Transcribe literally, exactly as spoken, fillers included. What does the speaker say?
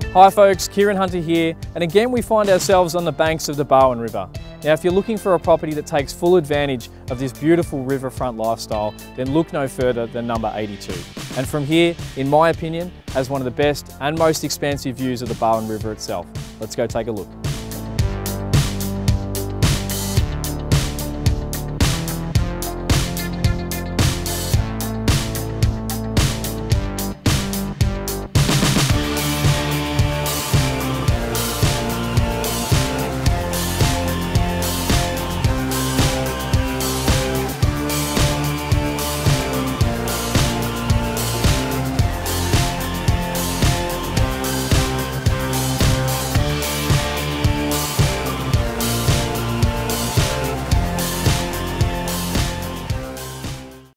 Hi folks, Kieron Hunter here, and again we find ourselves on the banks of the Barwon River. Now if you're looking for a property that takes full advantage of this beautiful riverfront lifestyle, then look no further than number eighty-two. And from here, in my opinion, has one of the best and most expansive views of the Barwon River itself. Let's go take a look.